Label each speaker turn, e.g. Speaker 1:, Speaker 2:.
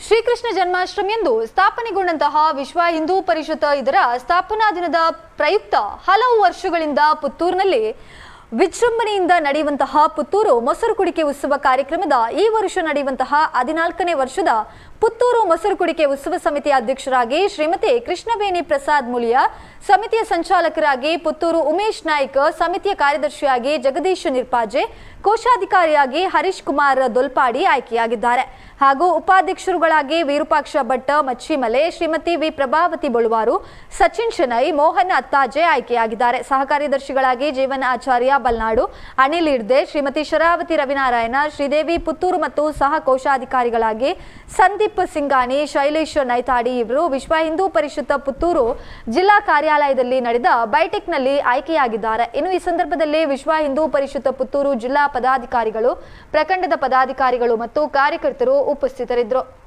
Speaker 1: ಶ್ರೀಕೃಷ್ಣ ಜನ್ಮಾಷ್ಟಮಿಯಂದು ಸ್ಥಾಪನೆಗೊಂಡಂತಹ ವಿಶ್ವ ಹಿಂದೂ ಪರಿಷತ್ ಇದರ ಸ್ಥಾಪನಾ ದಿನದ ಪ್ರಯುಕ್ತ ಹಲವು ವರ್ಷಗಳಿಂದ ಪುತ್ತೂರಿನಲ್ಲಿ ವಿಜೃಂಭಣೆಯಿಂದ ನಡೆಯುವಂತಹ ಪುತ್ತೂರು ಮೊಸರು ಕುಡಿಕೆ ಉತ್ಸವ ಕಾರ್ಯಕ್ರಮದ ಈ ವರ್ಷ ನಡೆಯುವಂತಹ 14ನೇ ವರ್ಷದ ಪುತ್ತೂರು ಮೊಸರು ಕುಡಿಕೆ ಉತ್ಸವ ಸಮಿತಿಯ ಅಧ್ಯಕ್ಷರಾಗಿ ಶ್ರೀಮತಿ ಕೃಷ್ಣವೇಣಿ ಪ್ರಸಾದ್ ಮುಳಿಯ, ಸಮಿತಿಯ ಸಂಚಾಲಕರಾಗಿ ಪುತ್ತೂರು ಉಮೇಶ್ ನಾಯ್ಕ, ಸಮಿತಿಯ ಕಾರ್ಯದರ್ಶಿಯಾಗಿ ಜಗದೀಶ್ ನಿರ್ಪಾಜೆ, ಕೋಶಾಧಿಕಾರಿಯಾಗಿ ಹರೀಶ್ ಕುಮಾರ್ ದೊಲ್ಪಾಡಿ ಆಯ್ಕೆಯಾಗಿದ್ದಾರೆ. ಹಾಗೂ ಉಪಾಧ್ಯಕ್ಷರುಗಳಾಗಿ ವಿರೂಪಾಕ್ಷ ಭಟ್ ಮಚ್ಚಿಮಲೆ, ಶ್ರೀಮತಿ ವಿ ಪ್ರಭಾವತಿ ಬಳುವಾರು, ಸಚಿನ್ ಶೆನೈ, ಮೋಹನ್ ಅತ್ತಾಜೆ ಆಯ್ಕೆಯಾಗಿದ್ದಾರೆ. ಸಹ ಕಾರ್ಯದರ್ಶಿಗಳಾಗಿ ಜೀವನ ಆಚಾರ್ಯ ಬಲ್ನಾಡು, ಅನಿಲ್ ಇರ್ದೆ, ಶ್ರೀಮತಿ ಶರಾವತಿ ರವಿನಾರಾಯಣ, ಶ್ರೀದೇವಿ ಪುತ್ತೂರು ಮತ್ತು ಸಹ ಕೋಶಾಧಿಕಾರಿಗಳಾಗಿ ಸಂದೀಪ್ ಸಿಂಗಾನಿ, ಶೈಲೇಶ್ ನೈತಾಡಿ ಇವರು ವಿಶ್ವ ಹಿಂದೂ ಪರಿಷತ್ ಪುತ್ತೂರು ಜಿಲ್ಲಾ ಕಾರ್ಯಾಲಯದಲ್ಲಿ ನಡೆದ ಬೈಟೆಕ್ನಲ್ಲಿ ಆಯ್ಕೆಯಾಗಿದ್ದಾರೆ. ಇನ್ನು ಈ ಸಂದರ್ಭದಲ್ಲಿ ವಿಶ್ವ ಹಿಂದೂ ಪರಿಷತ್ ಪುತ್ತೂರು ಜಿಲ್ಲಾ ಪದಾಧಿಕಾರಿಗಳು, ಪ್ರಖಂಡದ ಪದಾಧಿಕಾರಿಗಳು ಮತ್ತು ಕಾರ್ಯಕರ್ತರು ಉಪಸ್ಥಿತರಿದ್ದರು.